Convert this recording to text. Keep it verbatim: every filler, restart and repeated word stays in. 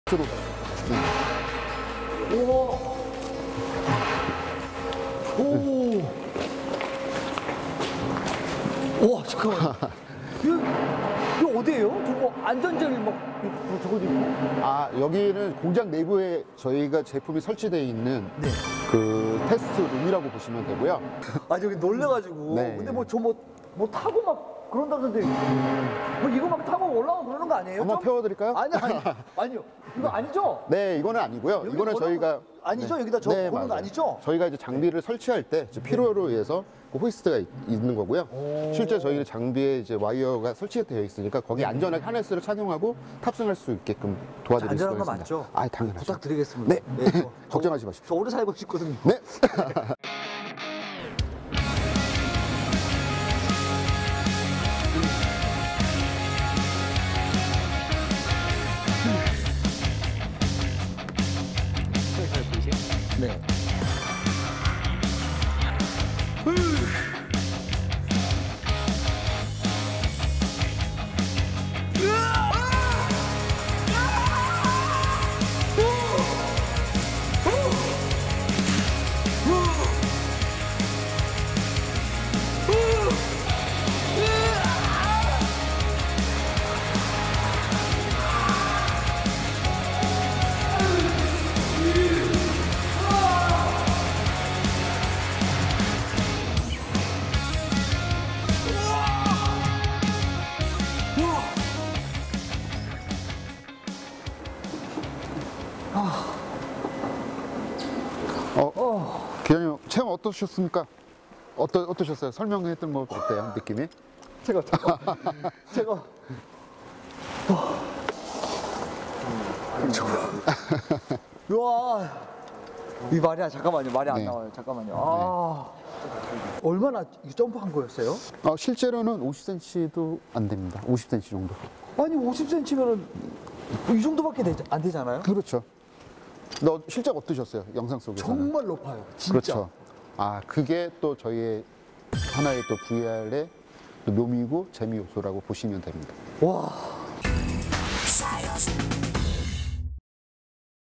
주로. 네. 우와. 오. 우와, 잠깐만. 이거, 이거 어디예요? 저거 안전젤 막 뭐 저거 있고. 아, 여기는 공장 내부에 저희가 제품이 설치되어 있는 네. 그 테스트 룸이라고 보시면 되고요. 아, 저기 놀래가지고. 네. 근데 뭐 저 뭐 뭐 타고 막 그런다던데. 뭐 이거 막 타고 올라가고 그러는 거 아니에요? 한번 좀? 태워드릴까요? 아니, 아니. 아니요. 이거 아니죠? 네, 이거는 아니고요. 여기 이거는 걸어- 저희가 아니죠? 네. 여기다 저 네, 보는 거 맞아요. 아니죠? 저희가 이제 장비를 설치할 때 이제 필요로 의해서 그 호이스트가 있- 있는 거고요. 실제 저희 장비에 이제 와이어가 설치되어 있으니까 거기 안전하게 하네스를 착용하고 탑승할 수 있게끔 도와드릴 수가 안전한 거 있습니다. 맞죠? 아, 당연하죠. 부탁드리겠습니다. 네. 저- 걱정하지 마십시오. 저 오래 살고 싶거든요. 네. 잘 보이세요? 네. 어, 기자님 체험 어떠셨습니까? 어떠, 어떠셨어요? 설명했던 뭐 어때요? 느낌이? 제가 제가 제가 우와 이 말이 안 잠깐만요 말이 안 네. 나와요 잠깐만요 아 얼마나 이 점프한 거였어요? 어, 실제로는 오십 센티미터도 안 됩니다. 오십 센티미터 정도. 아니 오십 센티미터면은 이 정도밖에 되지, 안 되잖아요? 그렇죠. 너 실제 어떠셨어요? 영상 속에서는? 정말 높아요 진짜 그렇죠. 아, 그게 또 저희의 하나의 또 브이알의 또 묘미고 재미 요소라고 보시면 됩니다. 와